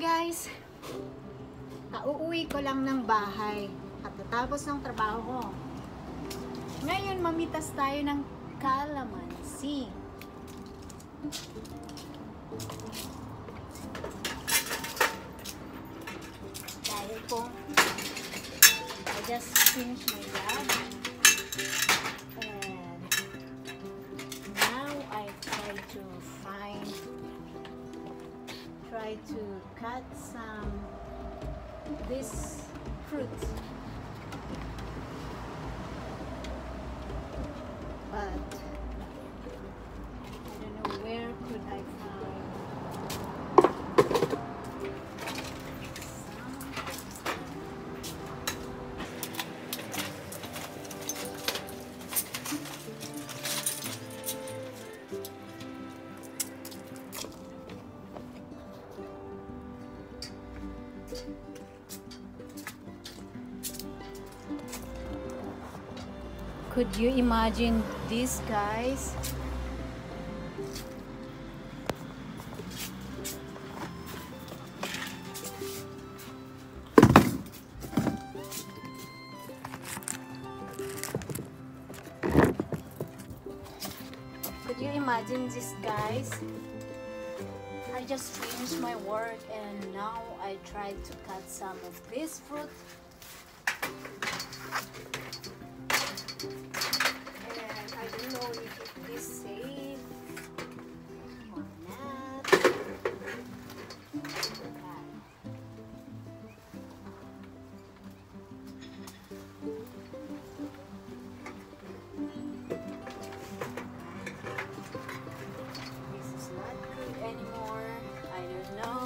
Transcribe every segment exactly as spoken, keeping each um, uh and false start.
guys, kauuwi ko lang ng bahay at natapos ng trabaho ko. Ngayon mamitas tayo ng kalamansi. Dahil po I just finished my job and now I try to find try to cut some this fruit, but I don't know where could I find Could you imagine this, guys? Could you imagine this, guys? I just finished my work and now I try to cut some of this fruit. I don't know if it is safe or not. This is not good anymore. I don't know.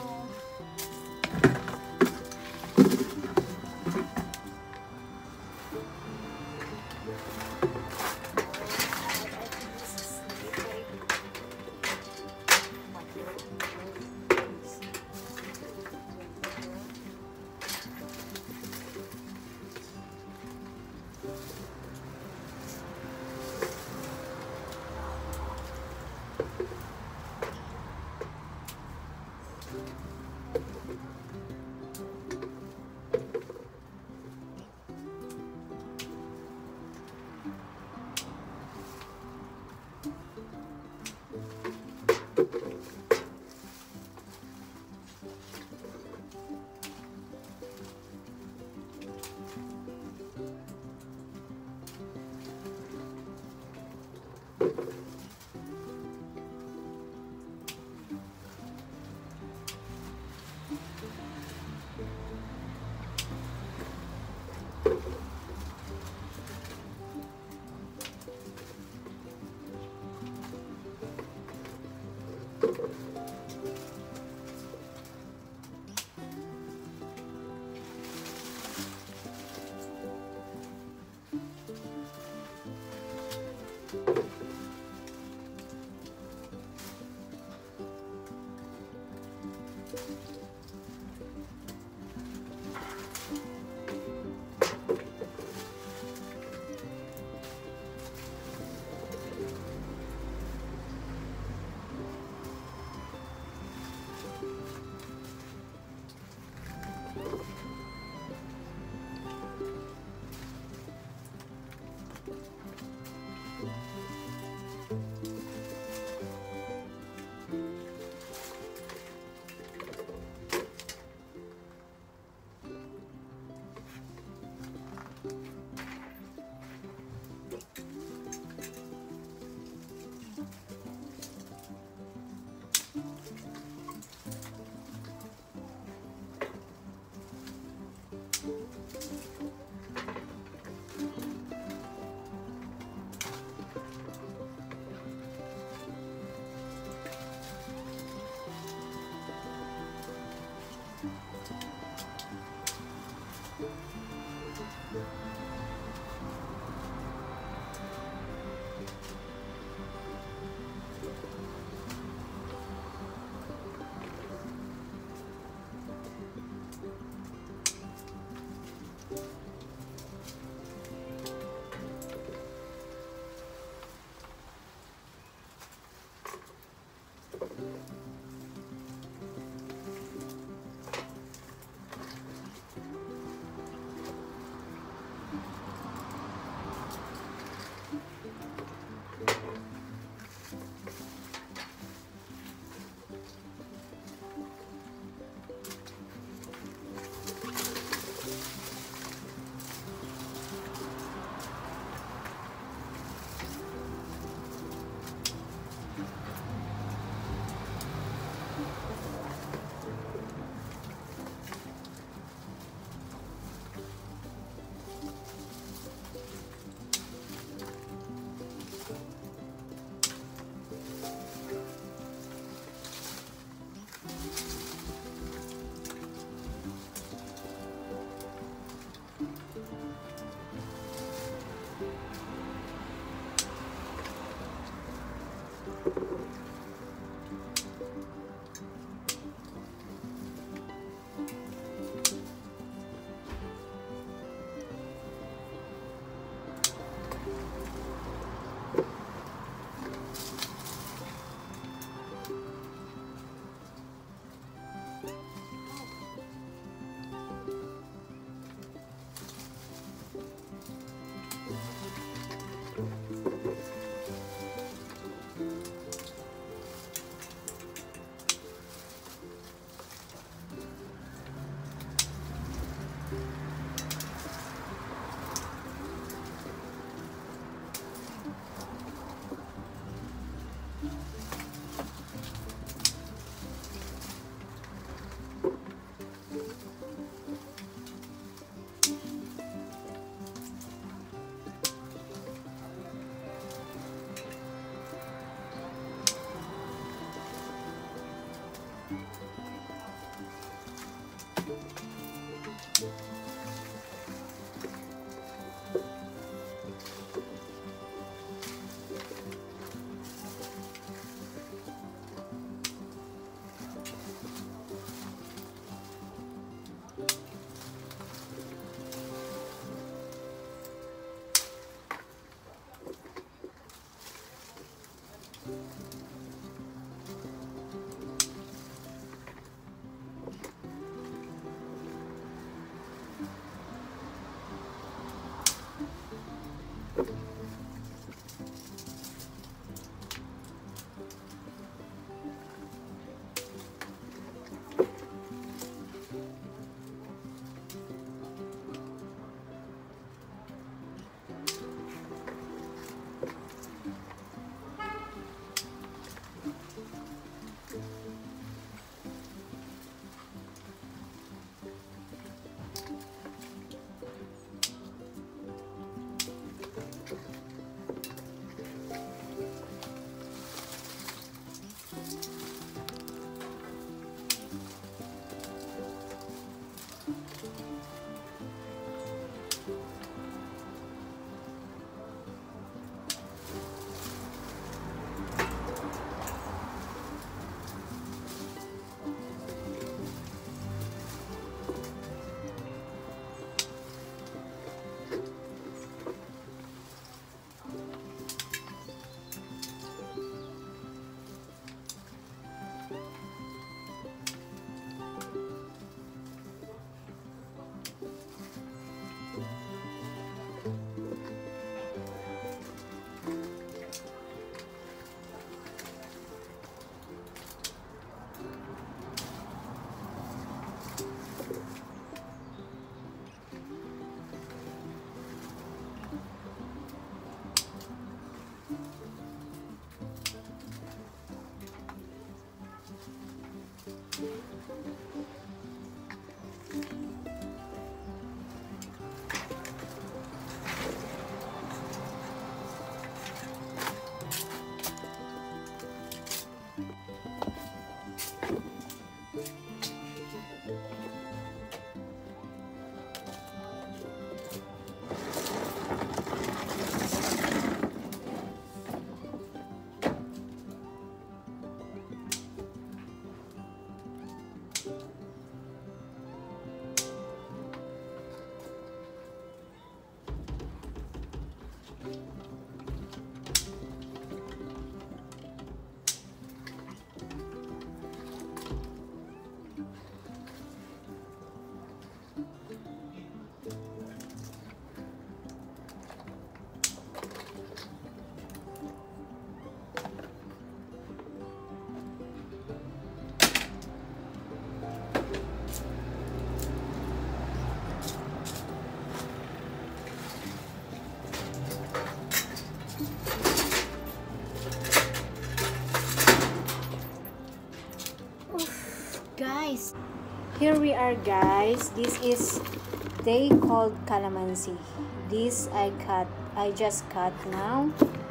Guys, here we are guys. This is they called calamansi. This I cut I just cut now,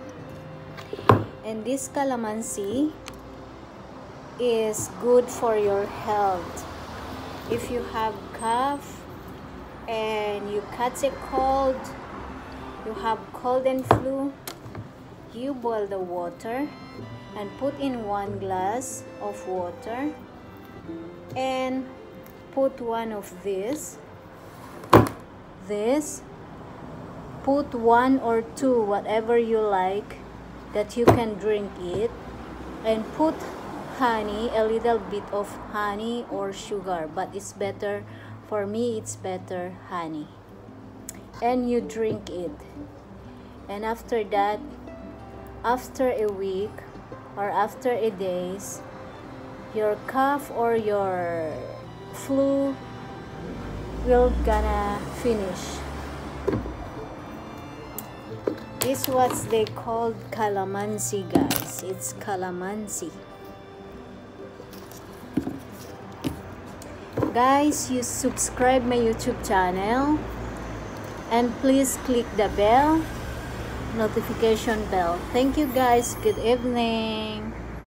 and this calamansi is good for your health. If you have cough and you catch a cold, you have cold and flu, you boil the water and put in one glass of water and put one of this this put one or two, whatever you like, that you can drink it, and put honey, a little bit of honey or sugar, but it's better for me it's better honey, and you drink it. And after that, after a week or after a days, your cough or your flu will gonna finish. This what they called calamansi, guys. It's calamansi. guys, you subscribe my YouTube channel and please click the bell, notification bell. Thank you guys. Good evening.